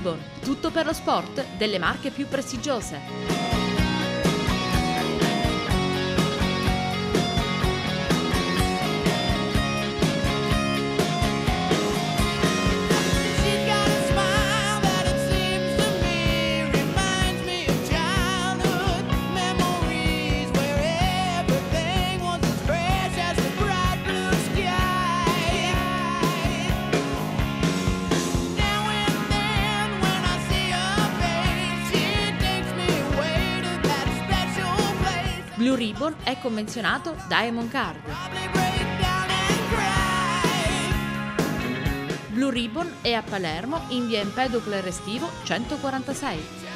Ribbon, tutto per lo sport delle marche più prestigiose. Blue Ribbon è convenzionato Diamond Card. Blue Ribbon è a Palermo in via Empedocle Restivo 146.